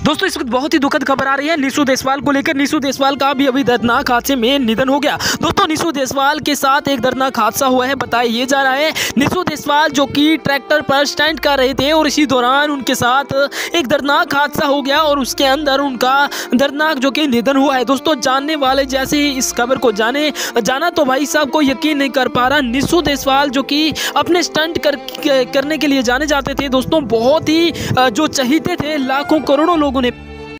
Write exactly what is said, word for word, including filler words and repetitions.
दोस्तों इस वक्त बहुत ही दुखद खबर आ रही है नीशू देशवाल को लेकर। नीशू देशवाल का भी अभी दर्दनाक हादसे में निधन हो गया। दोस्तों नीशू देशवाल के साथ एक दर्दनाक हादसा हुआ है। बताया ये जा रहा है नीशू देशवाल जो कि ट्रैक्टर पर स्टंट कर रहे थे और इसी दौरान उनके साथ एक दर्दनाक हादसा हो गया और उसके अंदर उनका दर्दनाक जो कि निधन हुआ है। दोस्तों जानने वाले जैसे ही इस खबर को जाने जाना तो भाई साहब को यकीन नहीं कर पा रहा। नीशू देशवाल जो कि अपने स्टंट कर, करने के लिए जाने जाते थे दोस्तों, बहुत ही जो चहीते थे, लाखों करोड़ों लोगों ने